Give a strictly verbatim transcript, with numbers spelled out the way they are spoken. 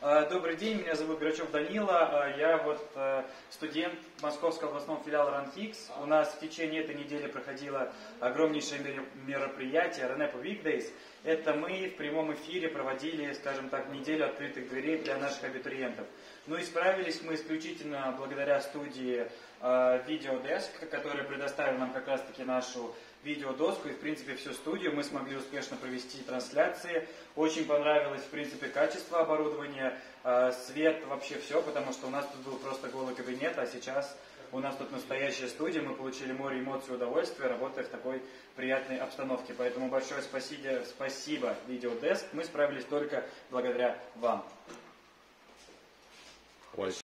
Добрый день, меня зовут Грачев Данила, я вот студент Московского областного филиала РАНХИКС. У нас в течение этой недели проходило огромнейшее мероприятие РНЭПО Weekdays. Это мы в прямом эфире проводили, скажем так, неделю открытых дверей для наших абитуриентов. Ну и справились мы исключительно благодаря студии Videodesk, которая предоставила нам как раз таки нашу видеодоску и в принципе всю студию. Мы смогли успешно провести трансляции. Очень понравилось в принципе качество оборудования, свет, вообще все, потому что у нас тут был просто голый кабинет, а сейчас у нас тут настоящая студия. Мы получили море эмоций и удовольствия, работая в такой приятной обстановке. Поэтому большое спасибо, спасибо Videodesk. Мы справились только благодаря вам.